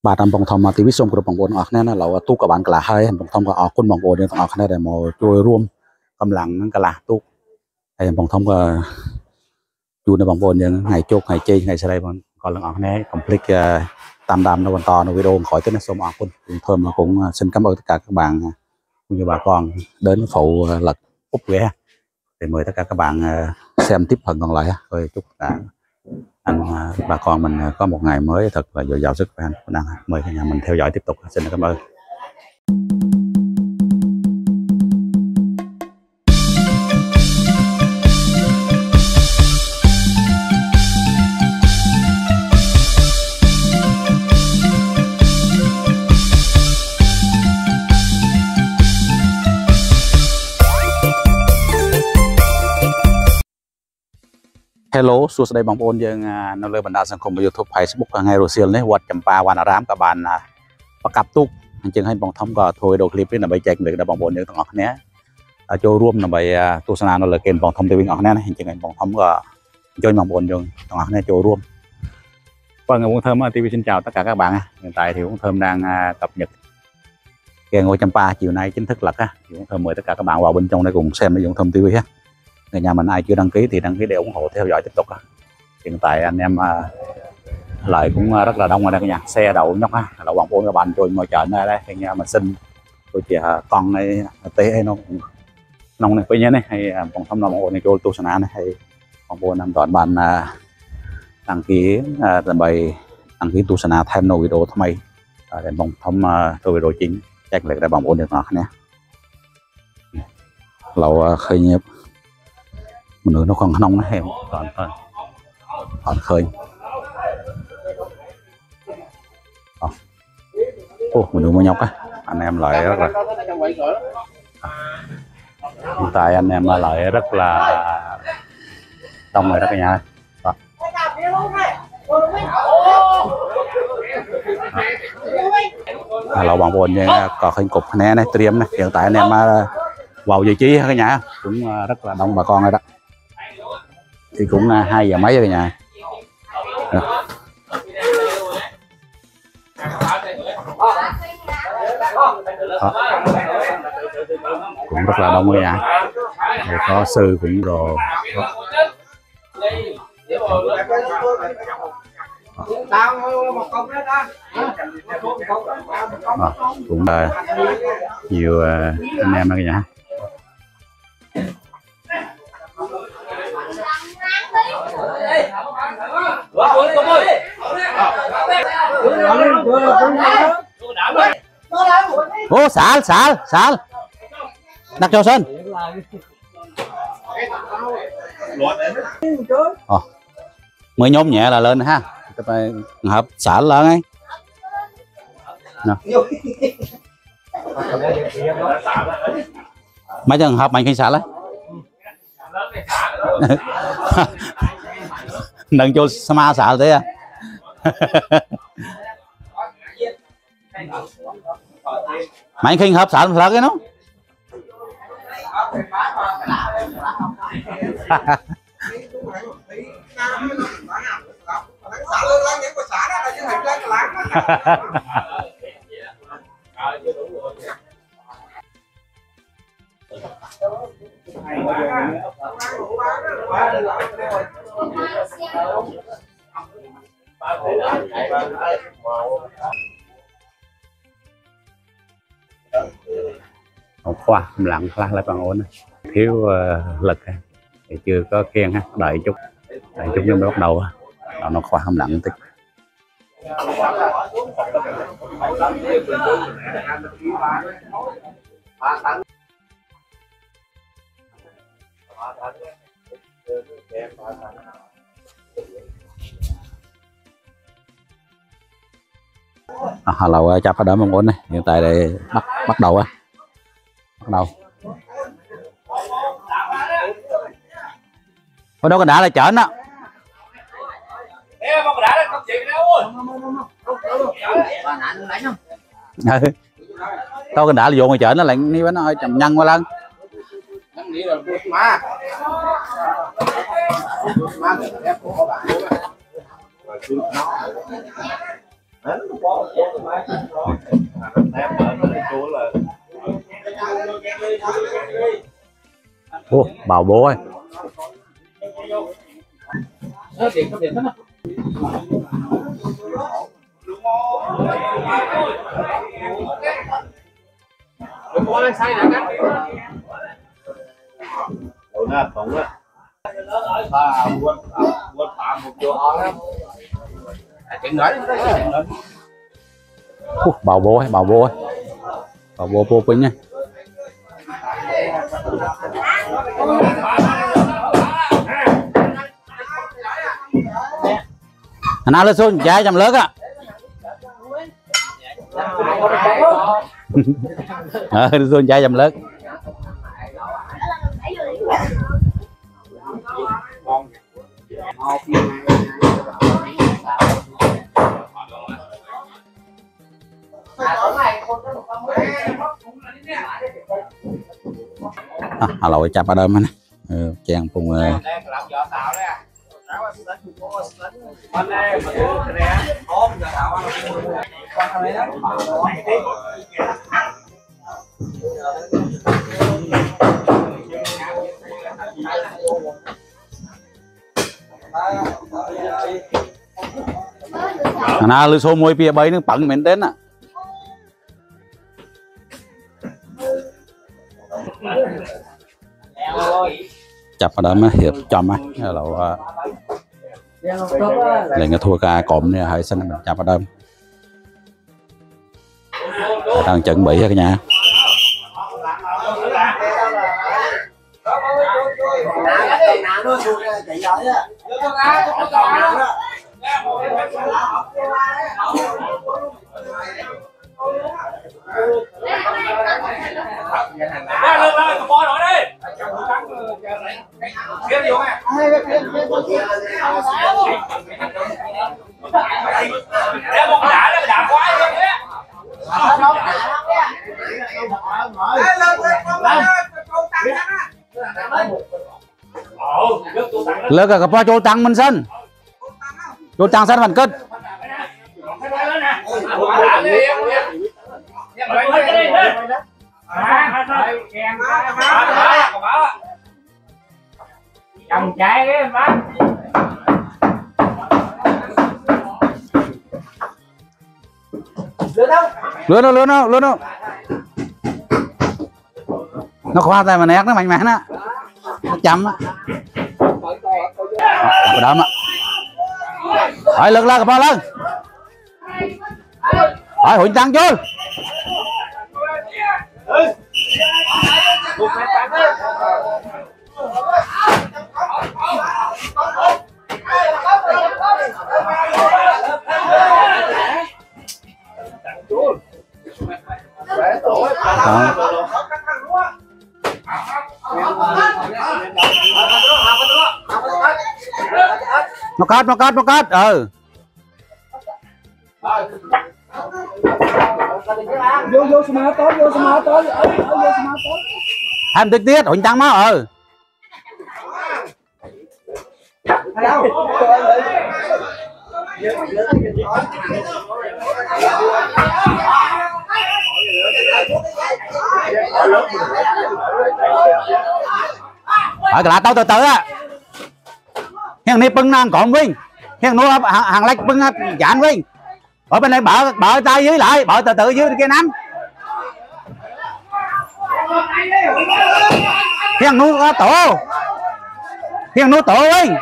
bàทำบองทอมมาทีวิสมกระบองบนออกเนี่ยนะเราตู้กับบานกระให้บองทอมก็ออกคนบองบนเนี่ยต้องออกเนี่ยแต่มาช่วยร่วมกำลังนั่นกระตู้ไอ้บองทอมก็อยู่ในบองบนยังไงโจกไงเจไงอะไรบางก่อนหลังออกเนี่ยคอมพลีทตามดำในวันต่อในวิดีโอkhỏi tới sớmออกคนเพิ่มcũng xin cảm ơn tất cả các bạn cũng như bà con đến phụ lật úp ghé thì mời tất cả các bạn xem tiếp phần còn lại rồi chúc cả anh bà con mình có một ngày mới thật là dồi dào sức khỏe. Mời cả nhà mình theo dõi tiếp tục. Xin cảm ơn. Hello, suốt đây bóng ôn dương nó lên bản đa sản phẩm YouTube, Facebook ngay rồi xưa đấy, quạt chấm pa, quan rám các bạn bắt cặp túc, chừng hay bóng thông có thôi đồ clip là bài chạy được đã bóng ôn dương ngọc nhé, cho room là bài tu sana nó là kênh bóng thông TV ngọc nhé, chừng hay bóng thông có chơi bóng ôn dương ngọc nhé cho room. Vâng, Ngô Thơm TV xin chào tất cả các bạn. Hiện tại thì Ngô Thơm đang cập nhật kênh Ngô Chăm Pa chiều nay chính thức lật á, Ngô Thơm mời tất cả các bạn vào bên trong để cùng xem với Ngô Thơm TV ha. Người nhà mình ai chưa đăng ký thì đăng ký để ủng hộ theo dõi tiếp tục. Hiện tại anh em lại cũng rất là đông ở đây cả nhà, xe đậu nhóc ha, đậu bằng bốn các bạn trôi ngồi chợ này đây. Anh em mình xin tôi chỉ con này té hay nó nông này bây giờ này hay bằng thông lòng ổn này cho tu sana này hay bằng bốn năm toàn bạn đăng ký bài đăng ký tu sana thêm nội video thay mày để bằng thông tôi video chính chắc là bằng bốn được nó nhé. Lâu khơi nhếp mình nó còn nông nó heo còn khơi mình mua nhóc á, anh em lại rất là hiện tại anh em lại rất là đông rồi đó cả nhà. Lẩu bằng bồn có khinh cục nè này tiêm này, hiện tại anh em vào vị trí cả nhà cũng rất là đông bà con rồi đó, thì cũng 2 giờ mấy rồi cả nhà. Cũng rất là đông rồi nha, rồi có sư cũng rồi cũng nhiều anh em đó cả nhà. Ô xả đặt cho sân mới nhóm nhẹ là lên ha, hợp xả lên ấy mấy trường hợp mình khi xả lấy đừng cho sama xả thế à. Mày khi hợp xả là cái nó một khoa lặng lại bằng ổn thiếu lực thì chưa có khen ha, đợi chút nhưng mới bắt đầu nó khoa không lặng tích. Lầu chắp ở đó mong muốn này, hiện tại đây bắt đầu á, ở đâu còn đã là chởn đó. Tao cần đã là vô ngoài chợ nó lại đi bánh ơi chầm nhân qua lần. Ô, bảo bố ơi. Bảo bố ơi, bảo bố ơi. Bảo bố bố Vinh nha. Nào lên xuống trái chầm lớn á. Lên xuống trái chầm lớn. Lội chập ở đây mà nè, chàng cùng nào lưu số môi bia bấy nó bận mình đến á. Chập ở đó mà hiệp chồng á là lên cái thua ca cộm này hãy xin mình chập ở đây đang chuẩn bị cho cả nhà. Lỡ cả po chỗ tăng mình sân chỗ tăng sân phần cất cầm trái cái bác lứa nó nó khoa tay mà nét nó mạnh mẽ á, nó chậm á, đâm á, hỏi lực lên bao lên, hỏi Huỳnh Tăng chưa? Nó cắt vô smart tối thêm tiết tiết Huỳnh Tăng máu là tao từ từ á hiện nay bưng năng còn Vinh hiện nó hàng lách bưng chán Vinh ở bên này bở tay dưới lại bở từ từ dưới kia nắm hiện nó tổ Vinh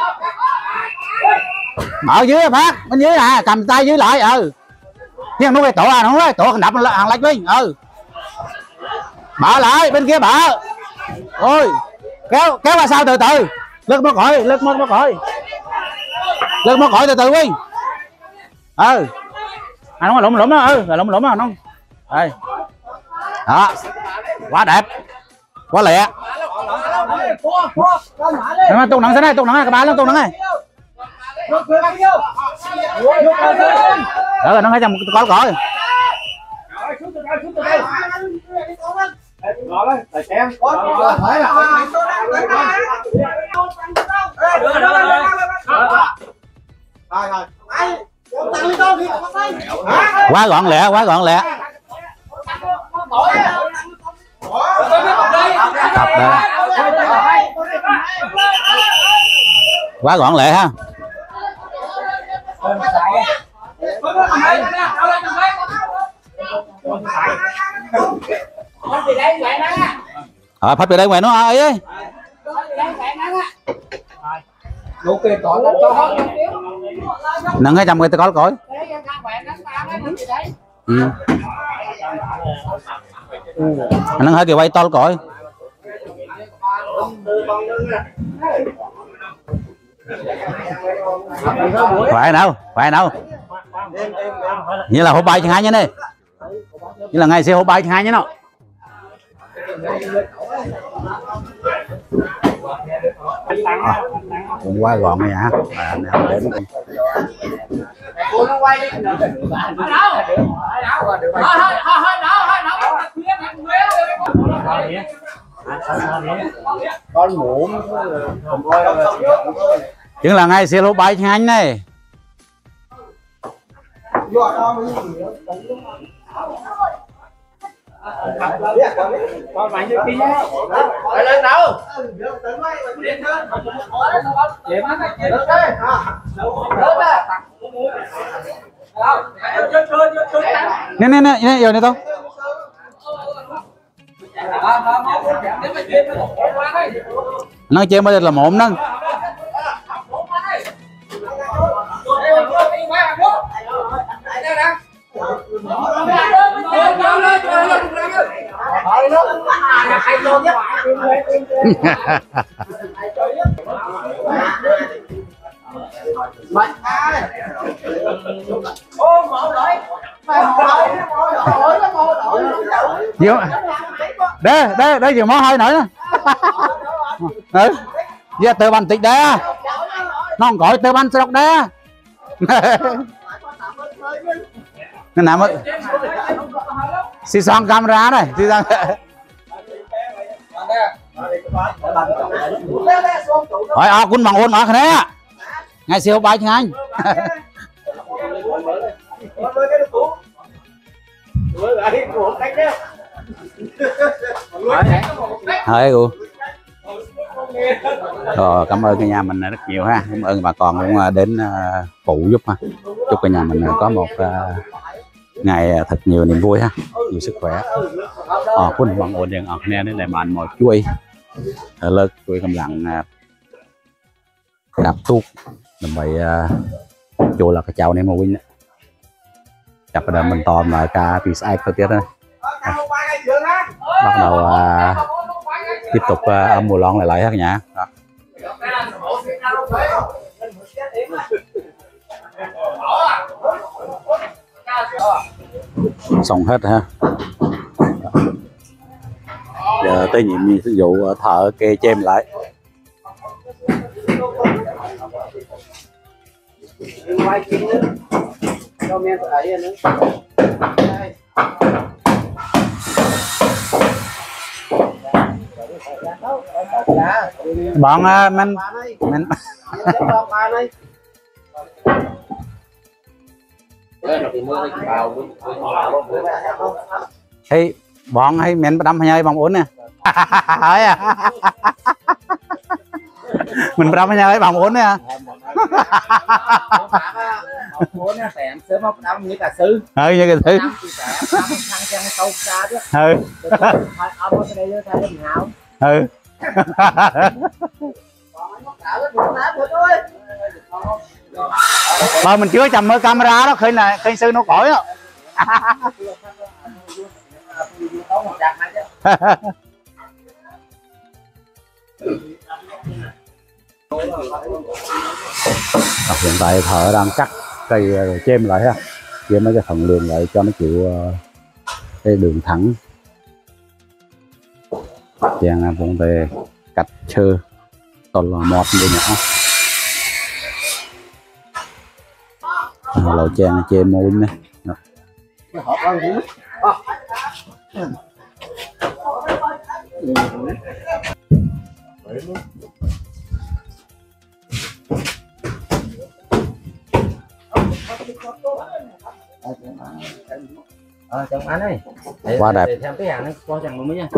bở dưới phát bên dưới nè cầm tay dưới lại hiện nó phải tổ nó phải tổ đập hàng lách Vinh bở lại bên kia bở ôi kéo qua sau từ từ lật nó khỏi từ từ Vinh nó lụm nó lụm nó đây đó quá đẹp quá lẹ tung nặng này các bạn nó tung nặng này đó nó hay trong có rồi Quá gọn lẹ, quá gọn lẹ. Tập đó. Quá gọn lẹ ha. Phát về đây ngoài nó ấy ấy. Nâng 200 người ta có cõi. Nâng hơi kiểu quay to cõi. Phải nào. Như là hộp bài chẳng hai nhá đây. Như là ngày xe hộp bài chẳng hai nhá nào. Cũng quá gọn này hả? Đến con muỗng chứ là ngày xe lô bay chẳng anh này. con mày như kia phải lên đâu Nè giờ này thôi. Nó chơi bây giờ là mộm nâng. Đây giờ mó hơi nữa giờ từ bàn tịch đây nó không gọi từ bàn sọc đây nó nằm ở xì xoan camera này xì xoan hỏi quân bằng ôn mà này ngày siêu bay chứ anh hơi cô rồi cảm ơn cả nhà mình rất nhiều ha, cảm ơn bà con cũng đến phụ giúp ha, chúc cả nhà mình có một ngày thật nhiều niềm vui ha, nhiều sức khỏe. Quân bằng ổn định nè đến lại bạn một chuối lớn chuối cầm lặng đạp tuốt làm vậy chuối là cái chào này màu win chặt ở mình to mà ca thì sai có tiết đó bắt đầu tiếp tục âm mùa lon lại hết nhá. Xong hết ha. Giờ tới nhiệm sử dụng thợ kê chêm lại. Bọn mình thì bọn hay mình đâm hay bằng ổn nè mình đâm hay bằng ổn nè như cả sư mà mình chưa chầm mơ camera đó khi sư nó cõi đó. Hiện tại thợ đang cắt cây rồi chêm lại ha, chêm mấy cái phần liền lại cho nó chịu cái đường thẳng. Chàng cũng về cắt chơ toàn là mọt như nhỏ. Lầu chàng chêm môi này. Trong ăn này Quá đẹp. để thêm cái hàng này cho chẳng mới nha.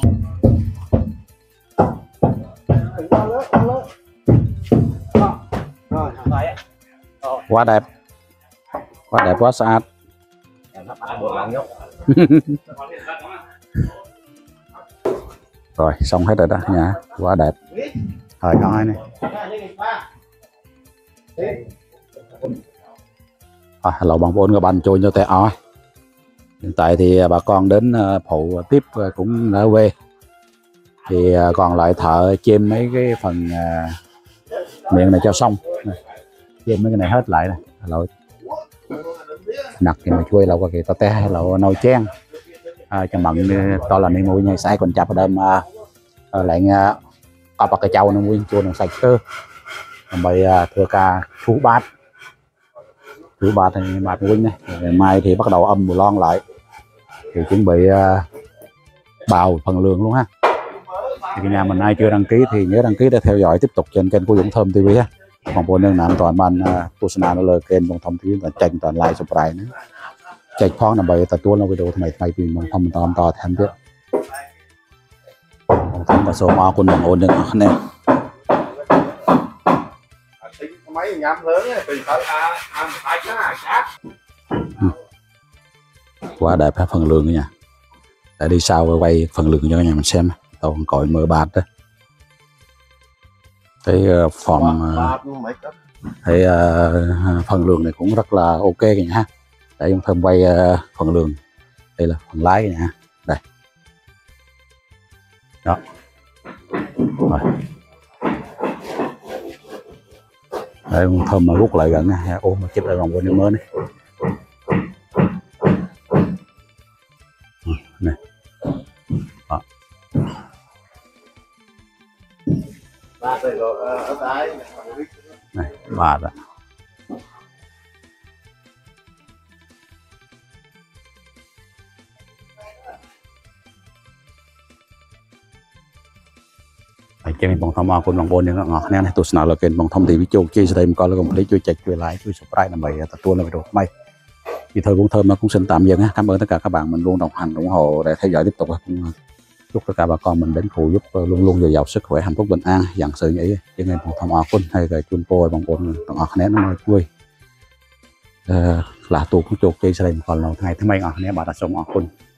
Quá đẹp, quá đẹp, quá sạch. Rồi xong hết rồi đó nha, quá đẹp. Thời nói này. Hello bằng vốn các bạn chơi cho tệ oi. Hiện tại thì bà con đến phụ tiếp cũng đã về. Thì còn lại thợ chêm mấy cái phần miệng này cho xong. Chêm mấy cái này hết lại này. Hello. Nặc thì mà chui là qua kì to té hay là nồi chen. Cho mặn to là nên mua nhai sai còn chập ở đây mà lại có bạc cái châu nó nguyên chua nó sạch cơ. Bây thưa ca chú bát thì bát nguyên này. Ngày mai thì bắt đầu âm mùa lon lại thì chuẩn bị bào phần lương luôn ha. Thì nhà mình ai chưa đăng ký thì nhớ đăng ký để theo dõi tiếp tục trên kênh của Dũng Thơm TV ha. Còn bộ nâng nặng toàn ban Tusana nó lời kênh Dũng Thơm TV là tranh toàn like subscribe nữa chạy phong là bởi ta tuôn nó video thay vì mình không tóm to thêm tiếp không có số mà quân bằng ôn được nè. Mấy nhám lớn từ quá đẹp ha, phần lương nha. Để đi sau quay phần lương cho cả nhà mình xem. Tàu còi mờ bạt đó. Cái form thấy phần lương này cũng rất là ok kìa ha. Để chúng thơm quay phần lương. Đây là phần lái nha. Đây. Đó. Rồi. Đây con thơm mà rút lại gần nha. Ôm mà chích lại vòng bên mới này. Này. Đó. Này, ba rồi. Cho mình bằng thông qua con bằng bồn những ngọt nè này tôi sẽ nói là kênh bằng thông thì video kia sẽ đây mình coi là cùng lấy chui chạy chui lại chui subscribe là mày ta tua là video may thì thời cũng thơm nó cũng xin tạm dừng ha. Cảm ơn tất cả các bạn mình luôn đồng hành ủng hộ để theo dõi tiếp tục. Chúc tất cả bà con mình đến phụ giúp luôn luôn dồi dào sức khỏe hạnh phúc bình an dần sự nghĩ cho nên bằng thông qua quân hay là chun po bằng bồn ngọt nè nó mới vui là tụ cũng chụp kia sẽ đây còn là ngày thứ mấy ngọt nè bà đã sống ngọt quân.